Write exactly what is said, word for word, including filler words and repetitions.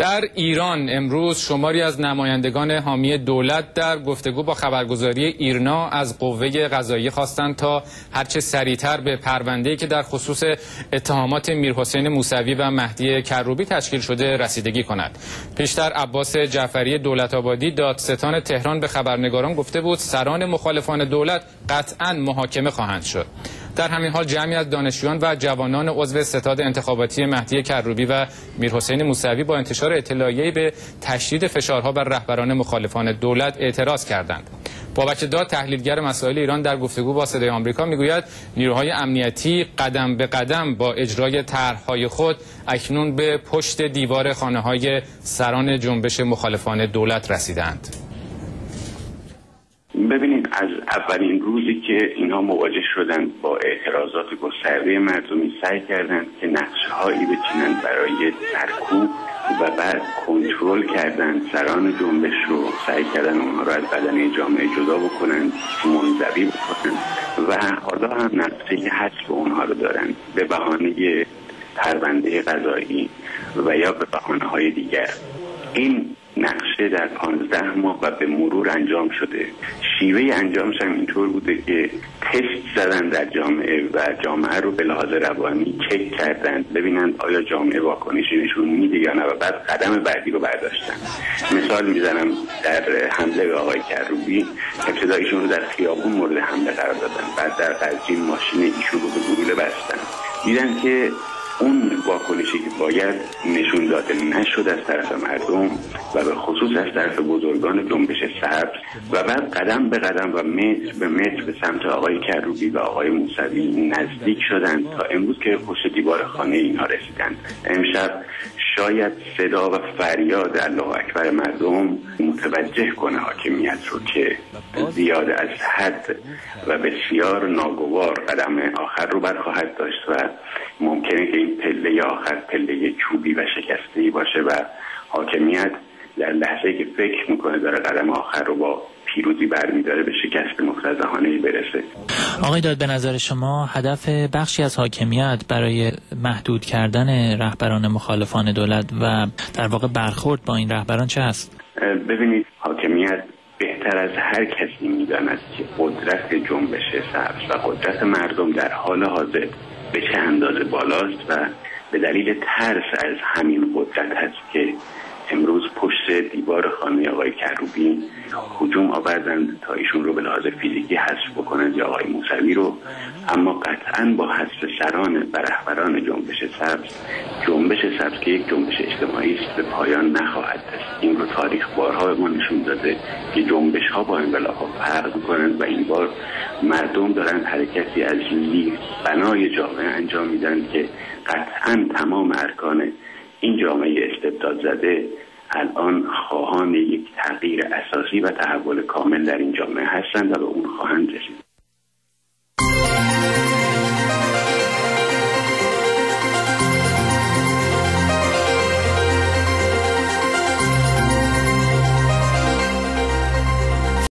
در ایران امروز شماری از نمایندگان حامی دولت در گفتگو با خبرگزاری ایرنا از قوه قضاییه خواستند تا هرچه سریعتر به پرونده‌ای که در خصوص اتهامات میرحسین موسوی و مهدی کروبی تشکیل شده رسیدگی کند. پیشتر عباس جعفری دولت‌آبادی دادستان تهران به خبرنگاران گفته بود سران مخالفان دولت قطعاً محاکمه خواهند شد. در همین حال جمعی از دانشجویان و جوانان عضو ستاد انتخاباتی مهدی کروبی و میرحسین موسوی با انتشار اطلاعیه‌ای به تشدید فشارها بر رهبران مخالفان دولت اعتراض کردند. بابک داد تحلیلگر مسائل ایران در گفتگو با صدای آمریکا میگوید نیروهای امنیتی قدم به قدم با اجرای طرح‌های خود اکنون به پشت دیوار خانه‌های سران جنبش مخالفان دولت رسیدند. ببینید، از اولین روزی که اینها مواجه شدند با اعتراضات گسترده مردمی سعی کردند که نقشه‌هایی بچینند برای سرکوب و بعد کنترل کردند سران جنبش رو، سعی کردن اونها رو از بدنه جامعه جدا بکنند، منزوی بکنند و حالا هم نقشه حذف اونها رو دارند به بهانه پرونده قضایی و یا به بهانه‌های دیگر. این نقشه در پانزده ماه و به مرور انجام شده. شیوه انجامش هم اینطور بوده که تست زدن در جامعه و جامعه رو به لحاظ روانی چک کردند ببینند آیا جامعه واکنشی نشون میده یا نه و بعد قدم بعدی رو برداشتن. مثال میزنم، در حمله به آقای کروبی ابتدا ایشون رو در خیابون مورد حمله قرار دادن، بعد در قزوین ماشین ایشون رو به گلوله بستن. دیدن که اون واکنشی که باید نشون داده نشد از طرف مردم و به خصوص از طرف بزرگان جنبش سبز و بعد قدم به قدم و متر به متر به سمت آقای کروبی و آقای موسوی نزدیک شدند تا امروز که پشت دیوار خانه اینها رسیدند. امشب شاید صدا و فریاد الله اکبر مردم متوجه کنه حاکمیت رو که زیاد از حد و بسیار ناگوار قدم آخر رو برخواهد داشت و ممکنه که این پله آخر پله چوبی و شکسته‌ای باشه و حاکمیت در لحظه‌ای که فکر میکنه داره قدم آخر رو با پیروزی برمیداره به شکست مفتضحانه‌ای برسه. آقای داد، به نظر شما هدف بخشی از حاکمیت برای محدود کردن رهبران مخالفان دولت و در واقع برخورد با این رهبران چه است؟ ببینید، حاکمیت بهتر از هر کسی میداند که قدرت جنبش سبز و قدرت مردم در حال حاضر به چه اندازه بالاست و به دلیل ترس از همین قدرت هست که امروز پشت دیوار خانه آقای کروبی هجوم آوردند تا ایشون رو به لحاظ فیزیکی حذف بکنند یا آقای موسوی رو، اما قطعاً با حذف سران و رهبران جنبش سبز، جنبش سبز که یک جنبش اجتماعی است به پایان نخواهد رسید. این رو تاریخ بارها به ما نشون داده که جنبش ها با انقلاب‌ها فرق می‌کنند و این بار مردم دارند حرکتی از زیر بنای جامعه انجام میدن که قطعاً تمام ارکان این جامعه استبداد زده الان خواهان یک تغییر اساسی و تحول کامل در این جامعه هستند و به اون خواهند رسید.